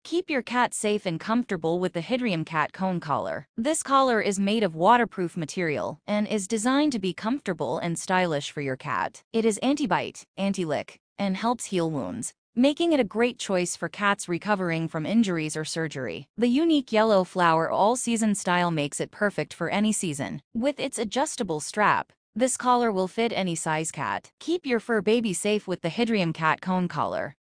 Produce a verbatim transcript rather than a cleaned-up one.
Keep your cat safe and comfortable with the Hydrium Cat Cone Collar. This collar is made of waterproof material and is designed to be comfortable and stylish for your cat. It is anti-bite, anti-lick, and helps heal wounds, making it a great choice for cats recovering from injuries or surgery. The unique yellow flower all-season style makes it perfect for any season. With its adjustable strap, this collar will fit any size cat. Keep your fur baby safe with the Hydrium Cat Cone Collar.